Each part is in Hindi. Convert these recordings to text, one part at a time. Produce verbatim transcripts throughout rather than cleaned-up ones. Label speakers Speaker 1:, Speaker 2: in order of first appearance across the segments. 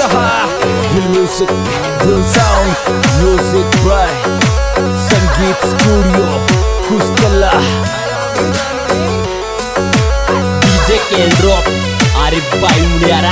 Speaker 1: Music, real sound, music by Sangeet Studio, Kustala. D J Ken Drop, Arif Bayu Mulyara.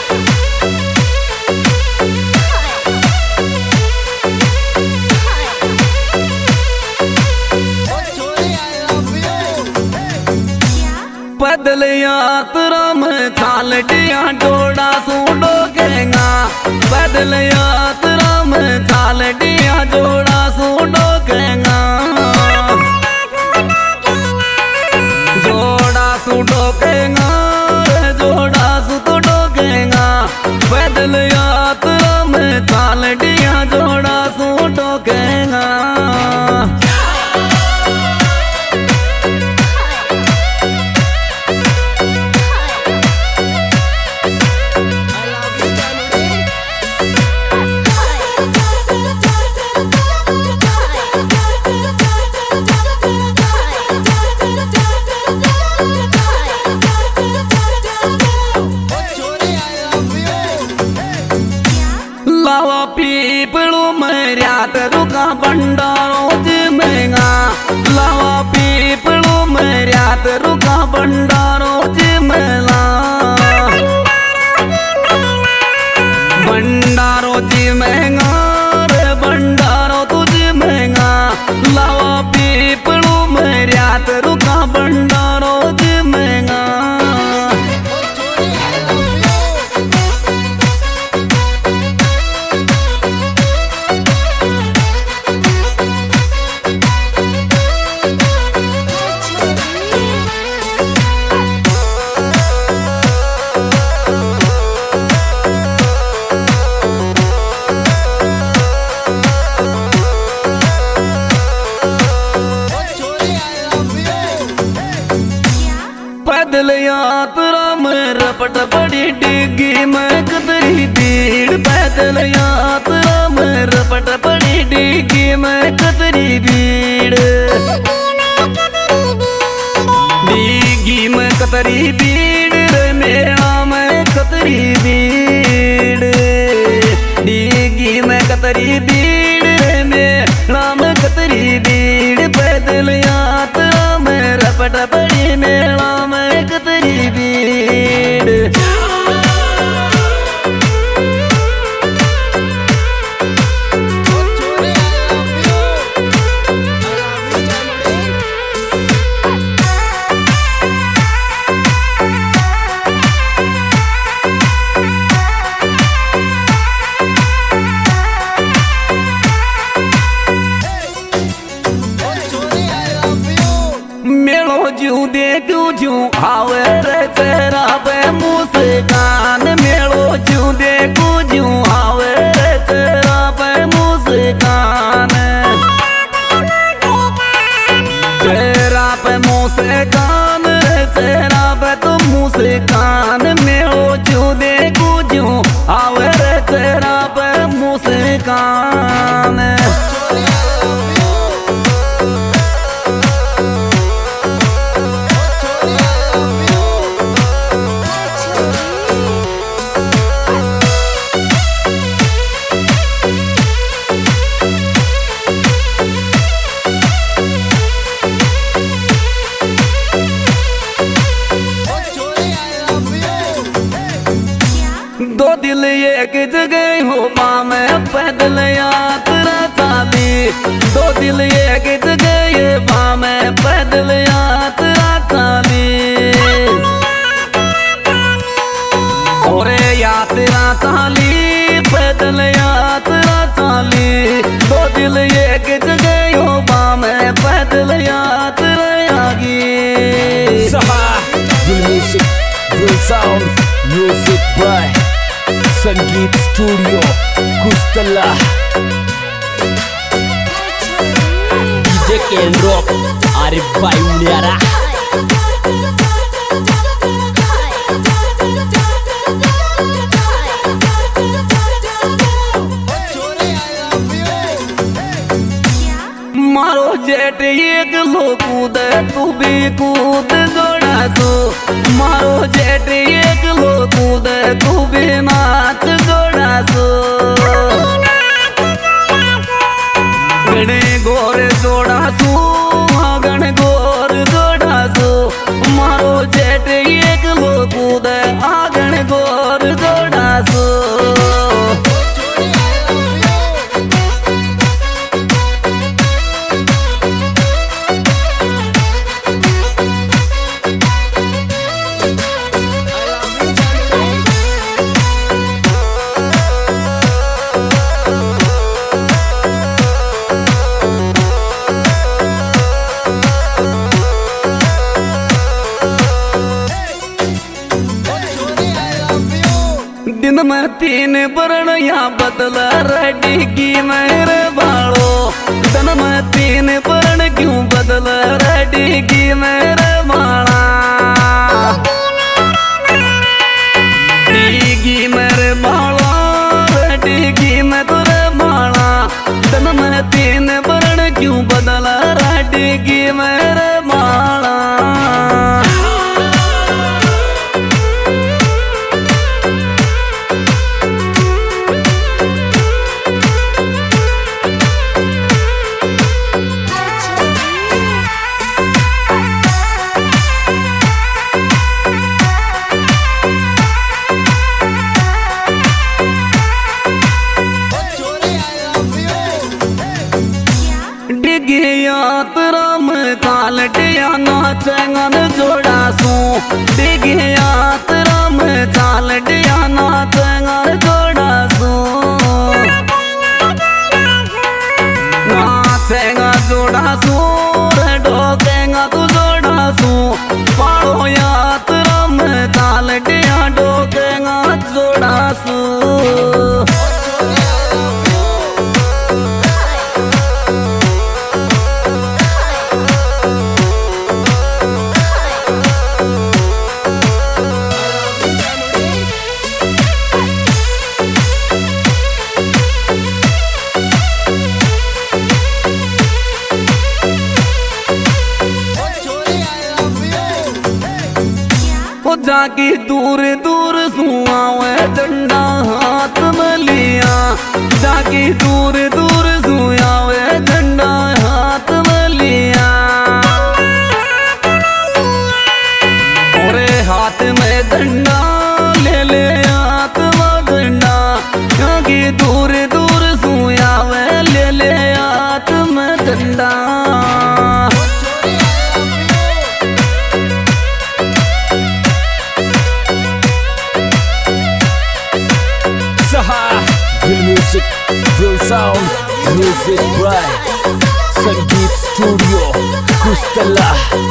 Speaker 2: पैदल यात्रा में थालटिया डोड़ा सूडो केगा। पैदल यात्रा में थालटिया जोड़ा सूडो केगा। जोड़ा सूडो केगा, जोड़ा सूडो केगा। पैदल यात्रा में थालटिया जोड़ा सूडो केगा। लावा पीपड़ो में रात रुका भंडारों जिमेगा। लावा पीपड़ो में रात रुका भंडारों जिमेला। भंडारो जिमेगा रे भंडारो तुझ मेगा। लावा पीपड़ो में रात रुका भंडारो जिमेगा। पैदल यात्रा में रपट बड़ी डिग्गी में कतरी भीड़। पैदल यात्रा में रपट बड़ी डिग्गी में कतरी भीड़। डिग्गी में कतरी भीड़ रे मेला में कतरी भीड़। डिग्गी में कतरी भीड़ रे मेला में कतरी भीड़। पैदल यात्रा में रपट बड़ी मेला में कतरी भीड़। मेलो जू देखू जू आवे रे तेरा पे मुस्कान। मेलो जू देखू जू आवे रे तेरा पे मुस्कान। तेरा पे मुस्कान रे तेरा पे तो मुस्कान। मेलो जू देखू जू आवे रे तेरा पे मुस्कान। दो दिल एक जगह हो पावे पैदल यात्रा चाली। दो दिल एक जगह पावे पैदल यात्रा चाली। ओरे यात्रा चाली पैदल यात्रा चाली। दो दिल एक जगह हो पावे पैदल यात्रा आगी।
Speaker 1: Music, real sound, music by Sangeet Studio, Kustala. D J Ken Drop, Arif Bayu Mulyara.
Speaker 2: मारो जेट एक लो कूद तू भी कूद जोड़ा सो। मारो जेट एक लो कूद तू भी नाच जोड़ा में तीन बरण या बदल रेडी मेरे बालो तन में तीन बरण क्यों बदल रेडी मेरे बाला डीगी मेरे बाला रेडी में तुरे बाला तन में तीन बरण क्यों बदल रेडी मेरे बाला यात्रा में काल डिया नाचेंगन जोड़ा सू डिगे यात्रा में काल डिया नाचेंगन जोड़ा सू नाचेंगा जोड़ा सू रे डोकेंगा तू जोड़ा सू पाड़ो यात्रा में काल डिया डोकेंगा जोड़ा सू जाकी दूर दूर सुआवे झंडा हाथ में लिया जाकी दूर दूर सुआवे झंडा हाथ में लिया और हाथ में झंडा ले ले हाथ में झंडा जाकी दूर दूर सुआवे ले ले हाथ में झंडा
Speaker 1: Music, real sound, music bright. Sangeet Studio, Kustala.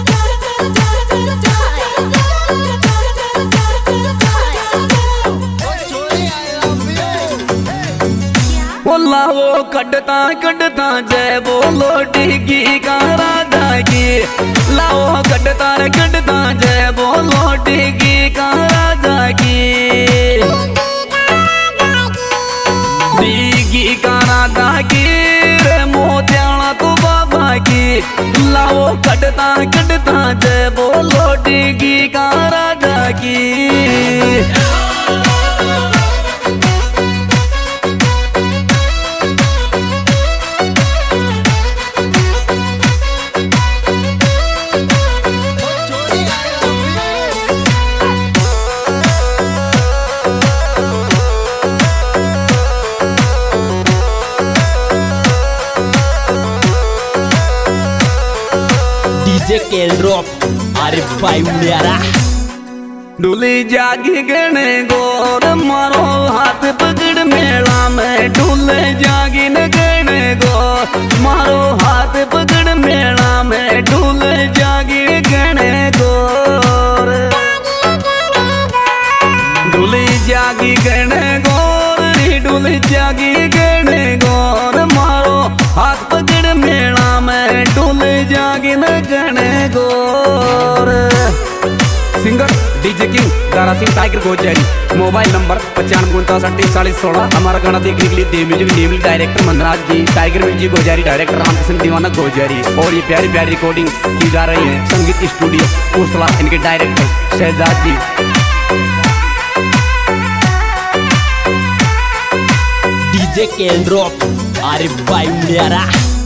Speaker 1: बोला वो कटता कटता जय बोलो डिगी का राजा की लाओ कटता कटता जय बोलो डिगी का राजा की डिगी का राजा की रे मोतियाना तू बाबा की लाओ कटता कटता जय बोलो डिगी का राजा की Can drop, अरे भाई मेरा
Speaker 2: डुली जागी गणे गोर मारो हाथ पकड़ मेला में डुले जागी न गणे गोर मारो हाथ पकड़ मेला में डुले जागी गणे गोर डुली जागी गणे गोर डुली जागी गणे गोर मारो हाथ पकड़ मेला में डुले जागी न गणे गोर singer DJ king Dara Singh Tiger Gojari mobile number पचानवे उनतालीस अट्ठाईस चालीस सोलह हमारा गाना देखने के लिए Dev music namely director Mandraj ji Tiger music Gojari director Ramkrishna Deewana Gojari और ये प्यारी प्यारी रिकॉर्डिंग की जा रही है संगीत स्टूडियो कुर्सला इनके director Shahzad ji
Speaker 1: DJ can drop अरे भाई मेरा